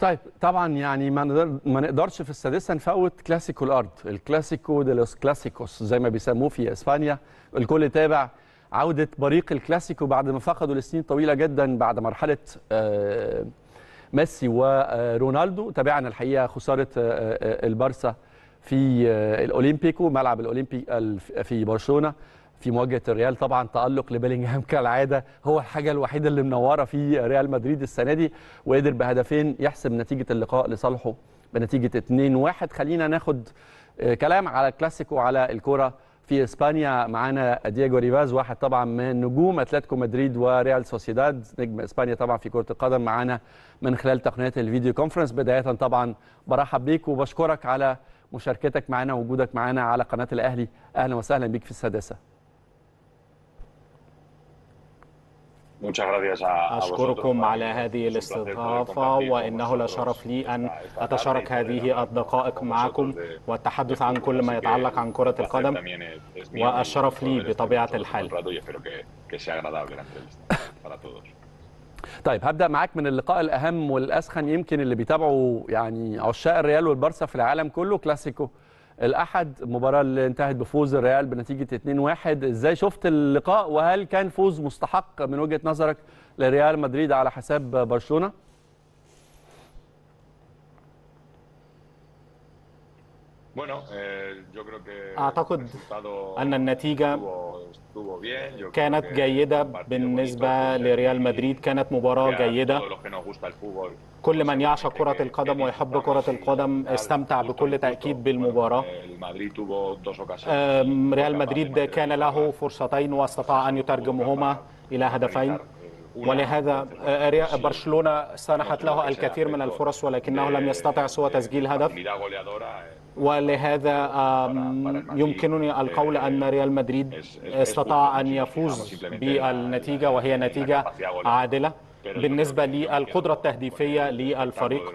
طيب طبعا يعني ما نقدرش في السادسه نفوت كلاسيكو الارض، الكلاسيكو دي لوس كلاسيكوس زي ما بيسموه في اسبانيا. الكل تابع عوده بريق الكلاسيكو بعد ما فقدوا لسنين طويله جدا بعد مرحله ميسي ورونالدو. تابعنا الحقيقه خساره البارسا في الاولمبيكو، ملعب الاولمبي في برشلونه في مواجهه الريال. طبعا تالق لبيلينغهام كالعاده هو الحاجه الوحيده اللي منوره في ريال مدريد السنه دي، وقدر بهدفين يحسم نتيجه اللقاء لصالحه بنتيجه 2-1. خلينا ناخد كلام على الكلاسيكو على الكره في اسبانيا. معانا دييجو ريفاز، واحد طبعا من نجوم اتلتيكو مدريد وريال سوسيداد، نجم اسبانيا طبعا في كره القدم، معانا من خلال تقنيات الفيديو كونفرنس. بدايه طبعا برحب بيك وبشكرك على مشاركتك معنا ووجودك معنا على قناه الاهلي. اهلا وسهلا بيك في السادسه. أشكركم على هذه الاستضافة، وإنه لشرف لي أن أتشارك هذه الدقائق معكم والتحدث عن كل ما يتعلق عن كرة القدم، والشرف لي بطبيعة الحال. طيب هبدأ معاك من اللقاء الأهم والأسخن يمكن اللي بيتابعوا يعني عشاق الريال والبارسا في العالم كله، كلاسيكو الأحد، المباراة اللي انتهت بفوز الريال بنتيجة 2-1. ازاي شفت اللقاء، وهل كان فوز مستحق من وجهة نظرك لريال مدريد على حساب برشلونة؟ أعتقد أن النتيجة كانت جيدة بالنسبة لريال مدريد، كانت مباراة جيدة. كل من يعشق كرة القدم ويحب كرة القدم استمتع بكل تأكيد بالمباراة. ريال مدريد كان له فرصتين واستطاع أن يترجمهما إلى هدفين، ولهذا برشلونة سنحت له الكثير من الفرص ولكنه لم يستطع سوى تسجيل هدف، ولهذا يمكنني القول أن ريال مدريد استطاع أن يفوز بالنتيجة، وهي نتيجة عادلة بالنسبة للقدرة التهديفية للفريق.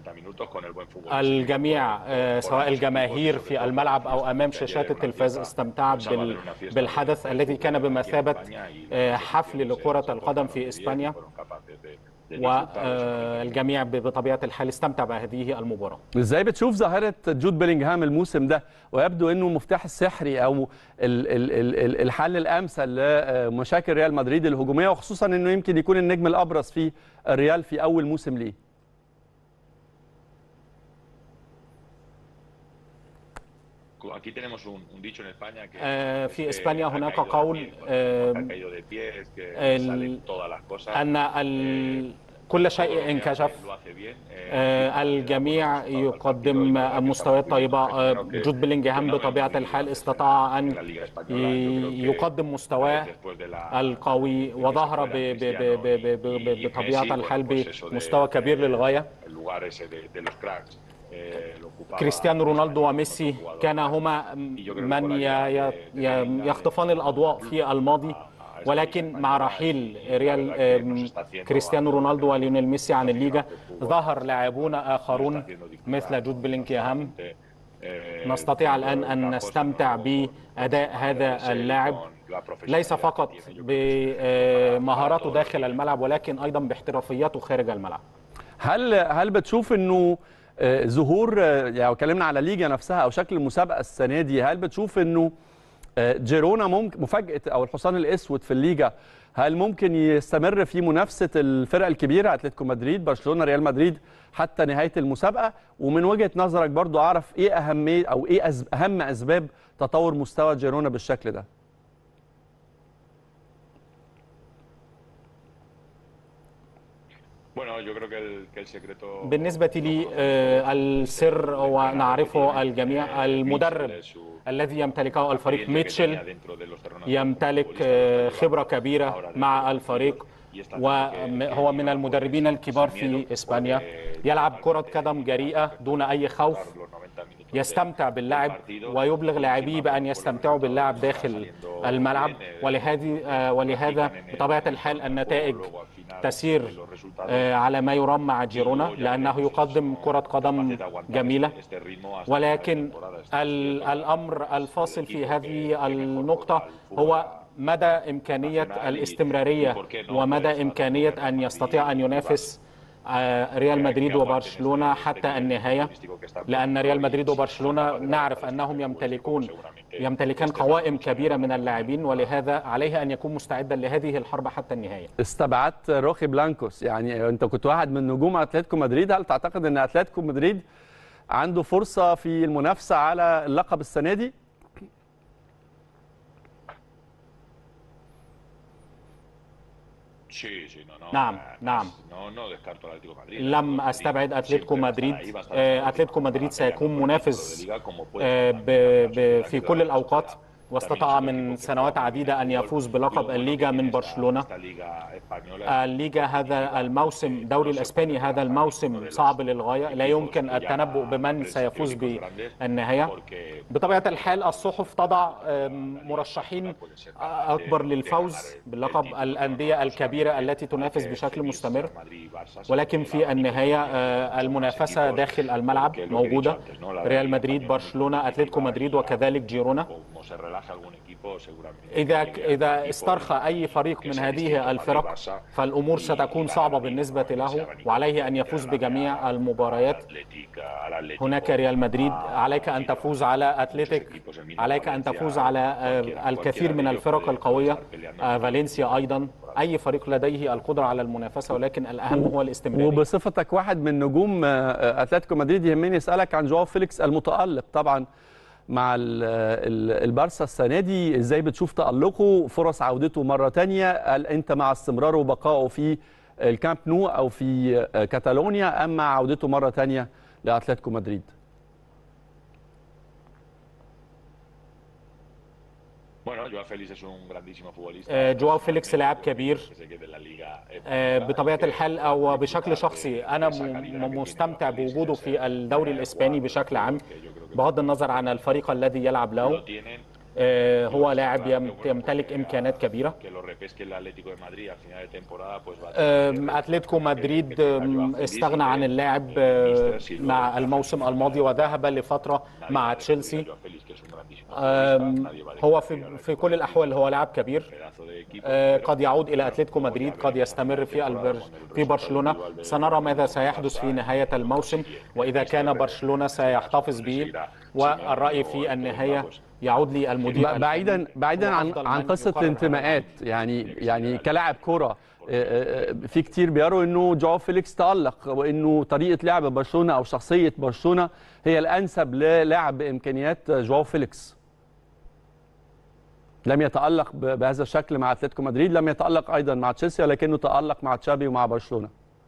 الجميع سواء الجماهير في الملعب أو أمام شاشات التلفاز استمتعت بالحدث الذي كان بمثابة حفل لكرة القدم في إسبانيا، والجميع بطبيعة الحال استمتع بهذه المباراة. ازاي بتشوف ظاهرة جود بيلينغهام الموسم ده، ويبدو انه مفتاح السحري او الحل الامثل لمشاكل ريال مدريد الهجومية، وخصوصا انه يمكن يكون النجم الابرز في الريال في اول موسم ليه؟ في إسبانيا هناك قول أن كل شيء انكشف، الجميع يقدم مستويات طيبة. جود بيلينغهام بطبيعة الحال استطاع أن يقدم مستواه القوي وظهر بطبيعة الحال بمستوى كبير للغاية. كريستيانو رونالدو وميسي كان هما من يخطفان الأضواء في الماضي، ولكن مع رحيل كريستيانو رونالدو وليونيل ميسي عن الليجا ظهر لاعبون آخرون مثل جود بيلينغهام. نستطيع الآن أن نستمتع بأداء هذا اللاعب، ليس فقط بمهاراته داخل الملعب ولكن أيضا باحترافياته خارج الملعب. هل بتشوف أنه ظهور، يعني اتكلمنا على الليجا نفسها أو شكل المسابقة السنة دي، هل بتشوف أنه جيرونا ممكن مفاجأة أو الحصان الأسود في الليجا هل ممكن يستمر في منافسة الفرق الكبيرة اتلتيكو مدريد، برشلونة، ريال مدريد حتى نهاية المسابقة؟ ومن وجهة نظرك برضو أعرف إيه أهمية أو إيه أهم أسباب تطور مستوى جيرونا بالشكل ده؟ بالنسبة لي السر ونعرفه الجميع، المدرب الذي يمتلكه الفريق ميتشل يمتلك خبرة كبيرة مع الفريق، وهو من المدربين الكبار في إسبانيا. يلعب كرة قدم جريئة دون أي خوف، يستمتع باللعب ويبلغ لاعبيه بأن يستمتعوا باللعب داخل الملعب، ولهذا بطبيعة الحال النتائج تسير على ما يرام مع جيرونا لأنه يقدم كرة قدم جميلة. ولكن الأمر الفاصل في هذه النقطة هو مدى إمكانية الاستمرارية ومدى إمكانية أن يستطيع أن ينافس ريال مدريد وبرشلونة حتى النهاية، لأن ريال مدريد وبرشلونة نعرف أنهم يمتلكان قوائم كبيرة من اللاعبين، ولهذا عليه أن يكون مستعدا لهذه الحرب حتى النهاية. استبعدت روخي بلانكوس، يعني أنت كنت واحد من نجوم أتلتيكو مدريد، هل تعتقد أن أتلتيكو مدريد عنده فرصة في المنافسة على اللقب السنة دي؟ نعم لم أستبعد أتلتيكو مدريد. أتلتيكو مدريد سيكون منافس في كل الأوقات، واستطاع من سنوات عديدة أن يفوز بلقب الليغا من برشلونة. الليغا هذا الموسم، دوري الإسباني هذا الموسم صعب للغاية، لا يمكن التنبؤ بمن سيفوز بالنهاية. بطبيعة الحال الصحف تضع مرشحين أكبر للفوز باللقب الأندية الكبيرة التي تنافس بشكل مستمر، ولكن في النهاية المنافسة داخل الملعب موجودة. ريال مدريد، برشلونة، أتلتيكو مدريد، وكذلك جيرونا. إذا استرخى أي فريق من هذه الفرق فالأمور ستكون صعبة بالنسبة له، وعليه أن يفوز بجميع المباريات. هناك ريال مدريد، عليك أن تفوز على أتلتيك، عليك أن تفوز على الكثير من الفرق القوية، فالنسيا أيضا. أي فريق لديه القدرة على المنافسة، ولكن الأهم هو الاستمرارية. وبصفتك واحد من نجوم أتلتيكو مدريد يهمني أسألك عن جواو فيليكس المتألق طبعا مع البارسا السنة دي. ازاي بتشوف تألقه، فرص عودته مرة تانية؟ هل انت مع استمراره وبقائه في الكامب نو او في كاتالونيا، ام مع عودته مرة تانية لأتلتيكو مدريد؟ جواو فيليكس لاعب كبير بطبيعة الحال، أو بشكل شخصي أنا مستمتع بوجوده في الدوري الإسباني بشكل عام، بغض النظر عن الفريق الذي يلعب له. هو لاعب يمتلك إمكانات كبيرة. أتلتيكو مدريد استغنى عن اللاعب مع الموسم الماضي وذهب لفترة مع تشيلسي. هو في كل الأحوال هو لاعب كبير، قد يعود إلى أتلتيكو مدريد، قد يستمر في برشلونة. سنرى ماذا سيحدث في نهاية الموسم، وإذا كان برشلونة سيحتفظ به، والرأي في النهاية يعود لي المدير. بعيدا عن قصة الانتماءات، يعني كلاعب كرة، في كتير بيروا انه جواو فيليكس تألق، وانه طريقة لعب برشلونة او شخصية برشلونة هي الانسب للاعب بامكانيات جواو فيليكس. لم يتألق بهذا الشكل مع اتلتيكو مدريد، لم يتألق ايضا مع تشيلسي، ولكنه تألق مع تشافي ومع برشلونة.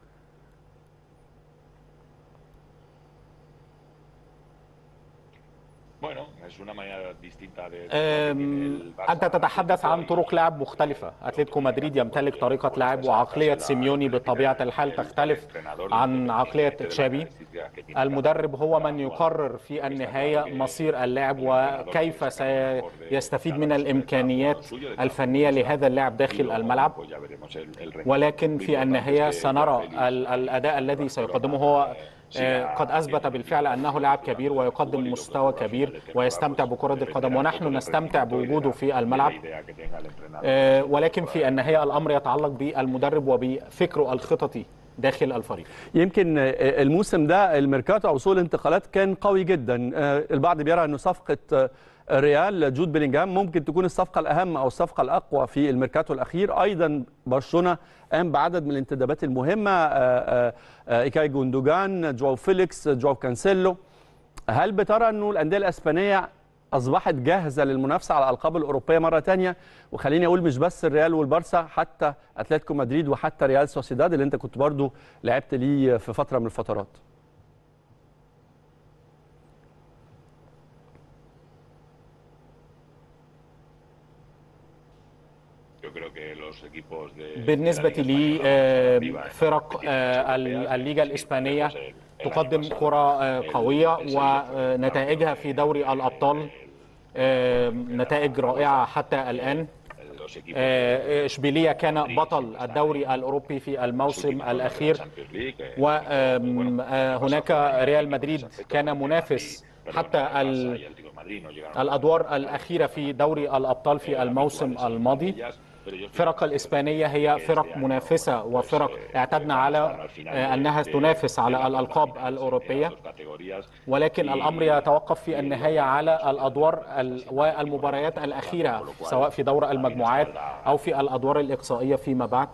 أنت تتحدث عن طرق لعب مختلفة. أتلتيكو مدريد يمتلك طريقة لعب، وعقلية سيميوني بطبيعة الحال تختلف عن عقلية تشابي. المدرب هو من يقرر في النهاية مصير اللاعب وكيف سيستفيد من الإمكانيات الفنية لهذا اللاعب داخل الملعب، ولكن في النهاية سنرى الأداء الذي سيقدمه. هو قد أثبت بالفعل أنه لاعب كبير ويقدم مستوى كبير ويستمتع بكرة القدم، ونحن نستمتع بوجوده في الملعب. ولكن في النهاية الأمر يتعلق بالمدرب وبفكره الخططي داخل الفريق. يمكن الموسم ده الميركاتو أو سوق الانتقالات كان قوي جدا. البعض بيرى أنه صفقة ريال جود بيلينغهام ممكن تكون الصفقة الأهم أو الصفقة الأقوى في الميركاتو الأخير. أيضا برشلونة قام بعدد من الانتدابات المهمة، إيكاي جوندوجان، جواو فيليكس، جواو كانسيلو. هل بترى أنه الأندية الأسبانية أصبحت جاهزة للمنافسة على الألقاب الأوروبية مرة تانية؟ وخليني أقول مش بس الريال والبارسا، حتى أتلتيكو مدريد وحتى ريال سوسيداد اللي أنت كنت برضو لعبت ليه في فترة من الفترات. بالنسبة لي فرق الليغا الإسبانية تقدم كرة قوية، ونتائجها في دوري الأبطال نتائج رائعة حتى الآن. إشبيلية كان بطل الدوري الأوروبي في الموسم الأخير، وهناك ريال مدريد كان منافس حتى الأدوار الأخيرة في دوري الأبطال في الموسم الماضي. الفرق الإسبانية هي فرق منافسة وفرق اعتدنا على أنها تنافس على الألقاب الأوروبية، ولكن الأمر يتوقف في النهاية على الأدوار والمباريات الأخيرة سواء في دور المجموعات أو في الأدوار الإقصائية فيما بعد.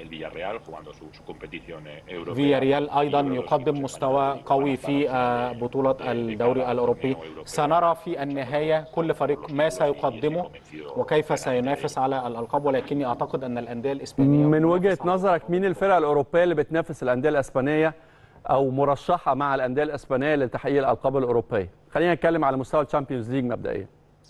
فياريال أيضا يقدم مستوى قوي في بطولة الدوري الأوروبي. سنرى في النهاية كل فريق ما سيقدمه وكيف سينافس على الألقاب، ولكني أعتقد أن الأندية الإسبانية من وجهة نظرك مين الفرق الأوروبية اللي بتنافس الأندية الإسبانية أو مرشحة مع الأندية الإسبانية لتحقيق الألقاب الأوروبية؟ خلينا نتكلم على مستوى الشامبيونز ليج مبدئيا.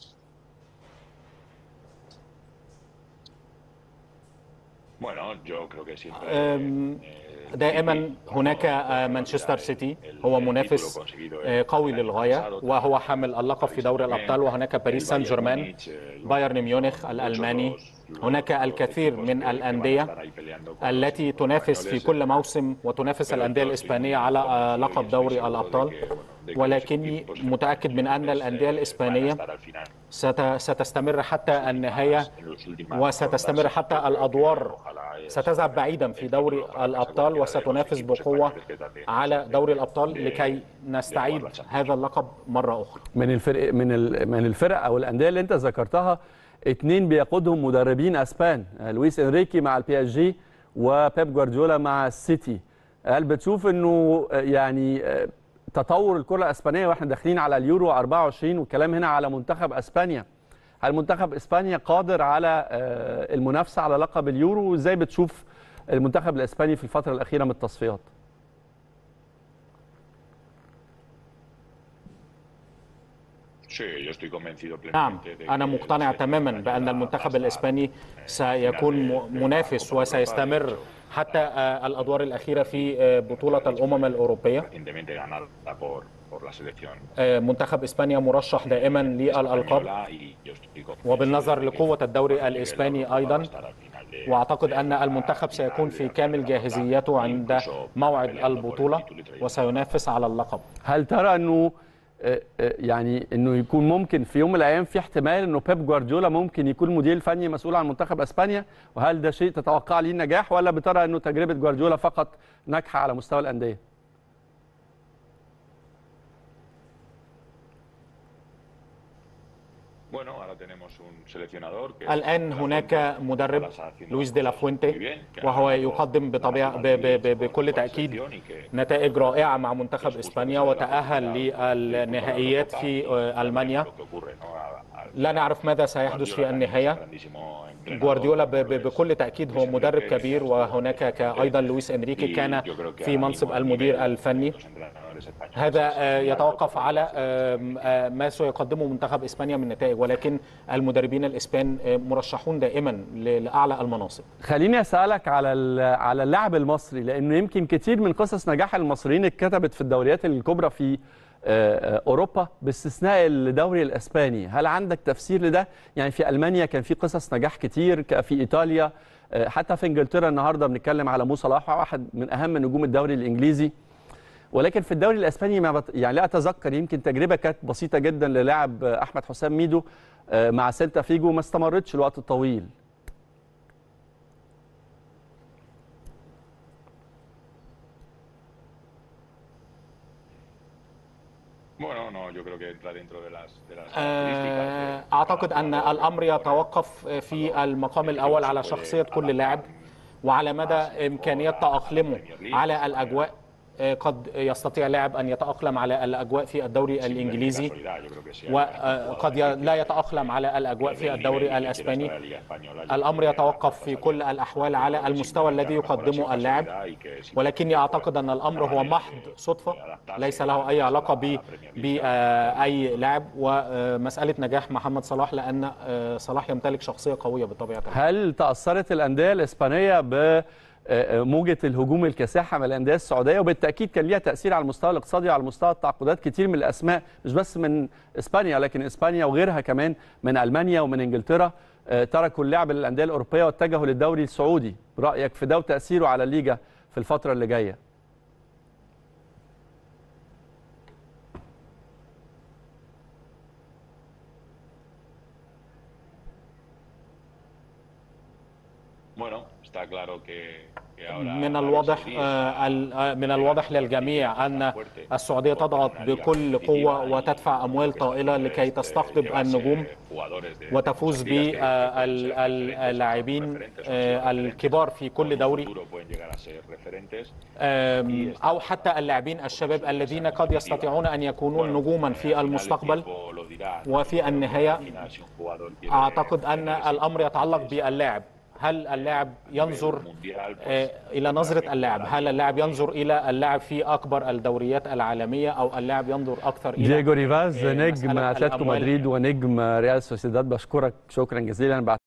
دائما هناك مانشستر سيتي هو منافس قوي للغاية وهو حامل اللقب في دوري الأبطال، وهناك باريس سان جيرمان، بايرن ميونخ الألماني. هناك الكثير من الأندية التي تنافس في كل موسم وتنافس الأندية الإسبانية على لقب دوري الأبطال، ولكني متأكد من أن الأندية الإسبانية ستستمر حتى النهاية وستستمر حتى الأدوار، ستذهب بعيدا في دوري الأبطال وستنافس بقوة على دوري الأبطال لكي نستعيد هذا اللقب مرة أخرى. من الفرق أو الأندية اللي أنت ذكرتها، 2 بيقودهم مدربين أسبان، لويس إنريكي مع البي اس جي وبيب جوارديولا مع السيتي. هل بتشوف أنه يعني تطور الكرة الأسبانية واحنا داخلين على اليورو 24 والكلام هنا على منتخب أسبانيا، هل منتخب إسبانيا قادر على المنافسة على لقب اليورو؟ وإزاي بتشوف المنتخب الإسباني في الفترة الأخيرة من التصفيات؟ نعم، أنا مقتنع تماما بأن المنتخب الإسباني سيكون منافس وسيستمر حتى الأدوار الأخيرة في بطولة الأمم الأوروبية. منتخب إسبانيا مرشح دائما للألقاب، وبالنظر لقوة الدوري الإسباني أيضا، وأعتقد أن المنتخب سيكون في كامل جاهزيته عند موعد البطولة وسينافس على اللقب. هل ترى أنه يعني انه يكون ممكن في يوم من الايام في احتمال انه بيب جوارديولا ممكن يكون مدير فني مسؤول عن منتخب اسبانيا؟ وهل ده شيء تتوقع ليه النجاح، ولا بترى انه تجربه جوارديولا فقط ناجحه على مستوى الانديه؟ الآن هناك مدرب لويس دي لا فوينتي، وهو يقدم بكل تأكيد نتائج رائعة مع منتخب إسبانيا وتأهل للنهائيات في ألمانيا. لا نعرف ماذا سيحدث في النهاية. جوارديولا بكل تأكيد هو مدرب كبير، وهناك أيضا لويس إنريكي كان في منصب المدير الفني. هذا يتوقف على ما سيقدمه منتخب إسبانيا من نتائج، ولكن المدربين الإسبان مرشحون دائما لأعلى المناصب. خليني أسألك على اللاعب المصري، لأنه يمكن كتير من قصص نجاح المصريين اتكتبت في الدوريات الكبرى في أوروبا باستثناء الدوري الإسباني. هل عندك تفسير لده؟ يعني في ألمانيا كان في قصص نجاح كتير، في إيطاليا، حتى في إنجلترا النهاردة بنتكلم على مو صلاح واحد من أهم نجوم الدوري الإنجليزي. ولكن في الدوري الاسباني يعني لا اتذكر، يمكن تجربه كانت بسيطه جدا للاعب احمد حسام ميدو مع سيلتا فيجو، ما استمرتش الوقت الطويل. اعتقد ان الامر يتوقف في المقام الاول على شخصيه كل لاعب وعلى مدى امكانيه تاقلمه على الاجواء. قد يستطيع لاعب أن يتأقلم على الأجواء في الدوري الإنجليزي، وقد لا يتأقلم على الأجواء في الدوري الأسباني. الأمر يتوقف في كل الأحوال على المستوى الذي يقدمه اللاعب، ولكني أعتقد أن الأمر هو محض صدفة، ليس له أي علاقة بأي لاعب ومسألة نجاح محمد صلاح، لأن صلاح يمتلك شخصية قوية بالطبيعة. هل تأثرت الأندية الإسبانية موجة الهجوم الكاسحة من الأندية السعودية؟ وبالتأكيد كان ليها تأثير على المستوى الاقتصادي وعلى مستوى التعاقدات. كتير من الأسماء مش بس من إسبانيا، لكن إسبانيا وغيرها كمان من ألمانيا ومن إنجلترا تركوا اللعب للأندية الأوروبية واتجهوا للدوري السعودي. برأيك في ده وتأثيره على الليجا في الفترة اللي جاية؟ من الواضح للجميع أن السعودية تضغط بكل قوة وتدفع أموال طائلة لكي تستقطب النجوم وتفوز باللاعبين الكبار في كل دوري، أو حتى اللاعبين الشباب الذين قد يستطيعون أن يكونون نجوما في المستقبل. وفي النهاية أعتقد أن الأمر يتعلق باللاعب. هل اللاعب ينظر إلى نظرة اللاعب؟ هل اللاعب ينظر إلى اللاعب في أكبر الدوريات العالمية، أو اللاعب ينظر أكثر إلى دييجو ريفاز نجم أتلتيكو مدريد ونجم ريال سوسيداد، بشكرك شكرا جزيلا.